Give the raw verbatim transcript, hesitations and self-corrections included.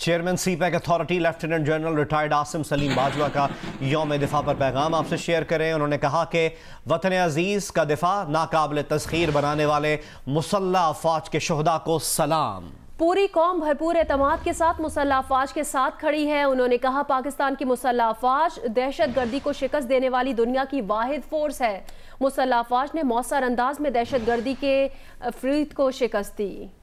Chairman CPEC authority lieutenant general retired Asim Saleem Bajwa का यौम दिफा पर पैगाम आपसे शेयर करें। उन्होंने कहा कि वतन अजीज का दिफा नाकाबिल तस्खीर बनाने वाले मुसल्लह अफवाज के शोहदा को सलाम। पूरी कौम भरपूर एतमाद के साथ मुसल्लह अफवाज के साथ खड़ी है। उन्होंने कहा पाकिस्तान की मुसल्लह अफवाज दहशत गर्दी को शिकस्त देने वाली दुनिया की वाहिद फोर्स है। मुसल्लह अफवाज ने मौसर अंदाज में दहशत गर्दी के फरीद को शिकस्त दी।